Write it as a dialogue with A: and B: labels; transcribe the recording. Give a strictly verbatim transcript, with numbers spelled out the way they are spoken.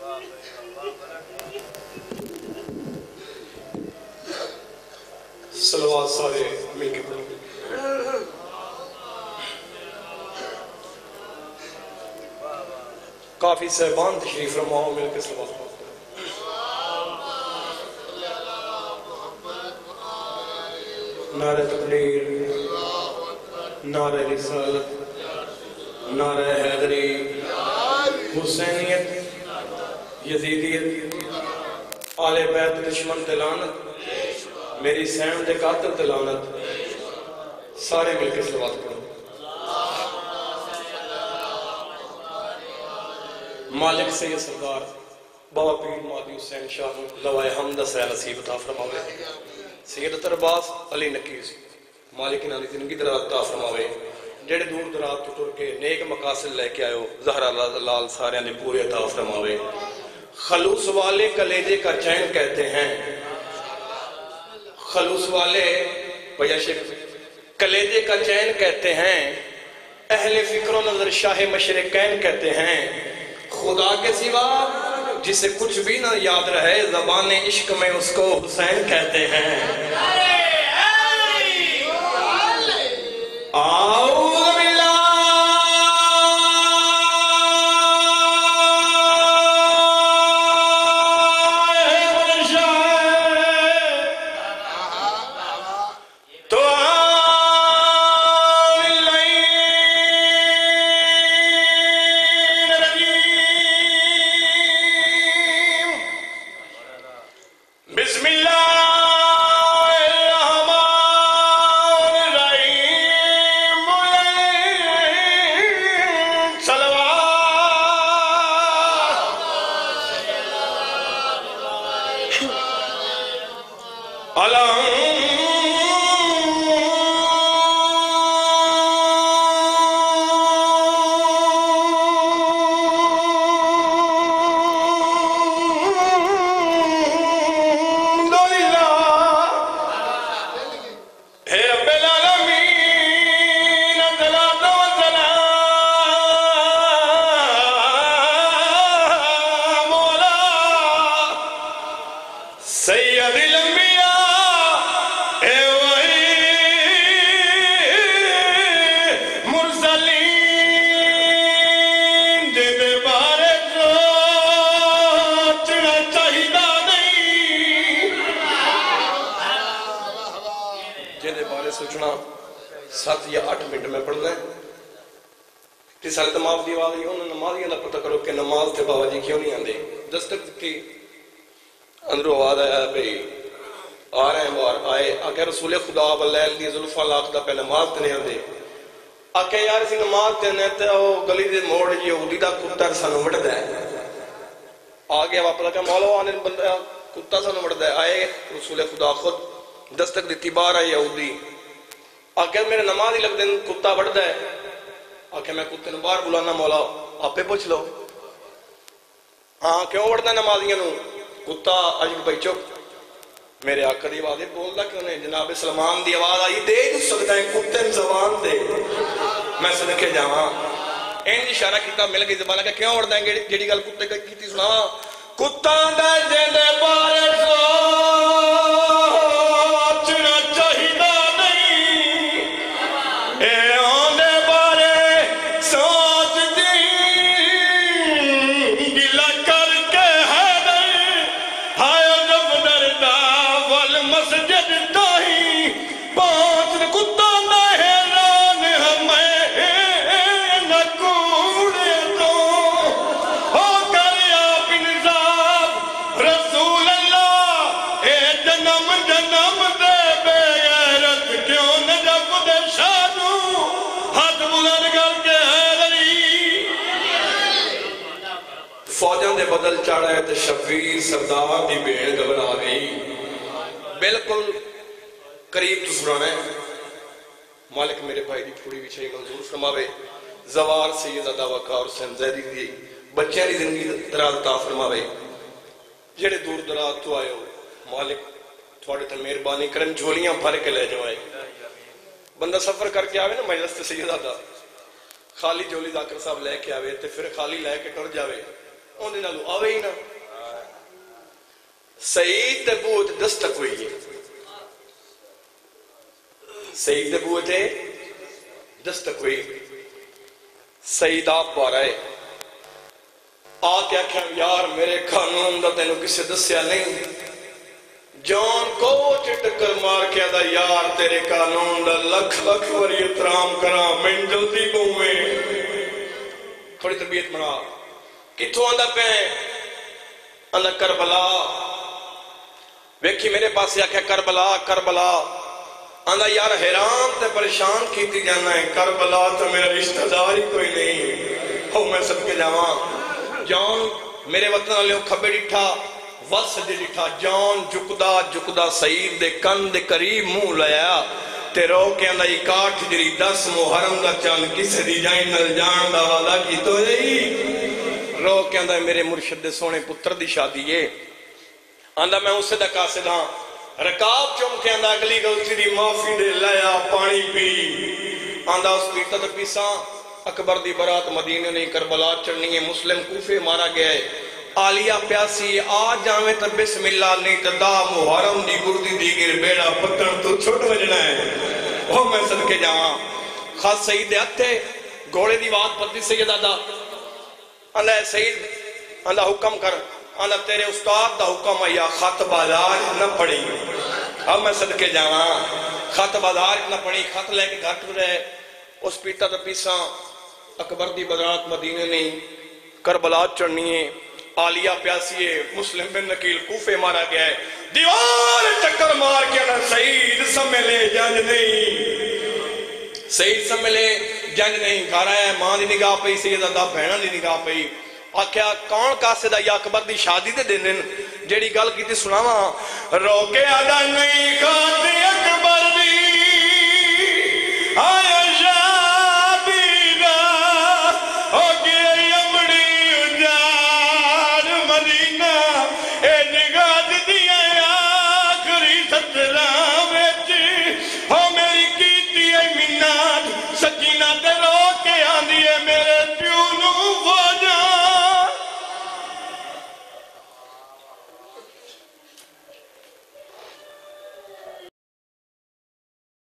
A: صلوات سارے مل کے پڑھو. کافی صاحبان تشریف فرماؤ مل کے صلوات پڑھو. نعرہ تکبیر، نعرہ رسالت، نعرہ حیدری، حسینیت، یزیدیت، آل بیت دشمن تلانت، میری سین دے قاتل تلانت. سارے مل کے صلوات پڑھو. مالک سید سردار بابا پیر مہدی حسین شاہ لوائے حمد سہ نصیب عطا فرماوے. سید عباس علی نقیز مالک انہاں دی زندگی دراز عطا فرماوے. جڑے دور دراز تو ٹر کے نیک مقاصد لے کے آئے ہو زہرا لال سارے نے پورے عطا فرماوے. خلوص والے کلیجے کا چین کہتے ہیں. خلوص والے بھیا شیخ کلیجے کا چین کہتے ہیں. اہل فکر و نظر شاہ مشرقین کہتے ہیں. خدا کے سوا جسے کچھ بھی نہ یاد رہے زبان عشق میں اس کو حسین کہتے ہیں. اعوذ باللہ تو بسم اللہ سات یا آٹھ منٹ میں پڑھنا ہے. رسالت معاف دی آواز انہوں نے نمازیاں دا پتہ کرو کہ نماز تے بابا جی کیوں نہیں آندے. دستک دیتی اندروں آواز آیا بھئی آ رہے ہیں باہر آئے. آکے رسول خدا واللیل دی ظلفہ لاکھ دا پہ نماز تے نہیں آندے. آکے یار اسی نماز تے نہیں تے وہ گلی دے موڑ یہودی دا کتا سانو وڑ دے. آگے واپس آکے مولا آنے بندہ کتا سانو وڑ دے. آئے رسول خدا خود دستک دیتی باہر آئے یہودی. آکے میرے نماز ہی لگ دیں کتا بڑھ دے. آکے میں کتے نے باہر بلانا مولا آپ پہ پوچھ لو. ہاں کیوں بڑھ دے نمازیاں نو؟ کتا عجب بھائی چپ. میرے آقا دی آواز بول دا کیوں نہیں؟ جناب سلمان دی آواز آئی دے جو سکتا ہے کتے زبان دے میں سنکے جاواں. این اشارہ کیتا مل گئی زبانہ کہ کیوں بڑھ دیں گے جیڑی گل کتے کی تھی سناواں. کتا دے دے دے بارے سو فوجاں دے بدل چاڑا ہے تے شبیر سردار دی بھیڑ گھبرا گئی. بالکل قریب تو سنانا ہے. مالک میرے بھائی دی تھوڑی بھی چھئی منظور فرماوے. زوار سید عطا وقار حسین زیدی دی بچیاں دی زندگی دراز عطا فرماوے. جڑے دور دراز تو آئے ہو مالک تھوڑے تے مہربانی کرن جھولیاں بھر کے لے جوائے. بندہ سفر کر کے آوے نا مجلس تے سید عطا خالی جھولی ذاکر صاحب لے کے آوے تے پھر خالی لے کے ٹر جاوے. انہیں نالو آوے ہی نا سعید دے بوت دستک ہوئی ہے سعید دے بوت دستک ہوئی سعید آپ پارا ہے آتے آکھیں یار میرے قانون دا تینوں کسے دسیا نہیں جان کو چٹکر مار کے دا یار تیرے قانون دا لکھ لکھ وری اترام کرا من جلدی بہویں تھوڑی تربیت مرا کتھوں آندہ پہیں آندہ کربلا ویکھی میرے پاس یا کہ کربلا کربلا آندہ یار حیران تے پریشان کیتی جانا ہے کربلا تو میرا رشتہ داری کوئی نہیں ہو میں سب کے جاواں جان میرے وطن علیہ کھبے ڈٹھا وس دے ڈٹھا جان جکدا جکدا سعید دے کن دے قریب منہ لیا تے رو کے اندہ یہ کاٹھ جری دس محرم دا چند کسے دی جائیں نل جان دا وعدہ کی تو یہی رو کے اندہ میرے مرشد دے سونے پتر دی شادی ہے اندہ میں اسے دا قاصد ہاں رکاب چوم کے اندہ اگلی غلطی دی معافی دے لیا پانی پی اندہ اس پیتا تا پیسا اکبر دی برات مدینہ نہیں کربلا چڑھنی ہے مسلم کوفے مارا گیا ہے آلیہ پیاسی آج جامعہ تا بسم اللہ نہیں تا دا محرم دی گردی دی گر بیڑا پتن تو چھوٹ وجنا ہے وہ میں صدقے جاواں خاص سعید دے ہتھے گھوڑے دی بات پتی سید آدھا اللہ سعید اللہ حکم کر اللہ تیرے استاد دا حکم ہے یا خط بازار نہ پڑی اب میں صدقے جاواں خط بازار نہ پڑی خط لے کے گھٹ رہے اس پیتا تا پیسا اکبر دی برات مدینہ نہیں کربلا چڑھنی ہے آلیہ پیاسی ہے مسلم بن نکیل کوفے مارا گیا ہے دیوار چکر مار کے نہ سعید سملے جنج نہیں سعید سملے جنج نہیں گھر ہے ماں دی نگاہ پئی سید ادا بہنہ دی نگاہ پئی آکھیا کون قاصد ہے یا اکبر دی شادی دے دن جیڑی گل کی تھی سناواں روکے ادا نہیں کھاتے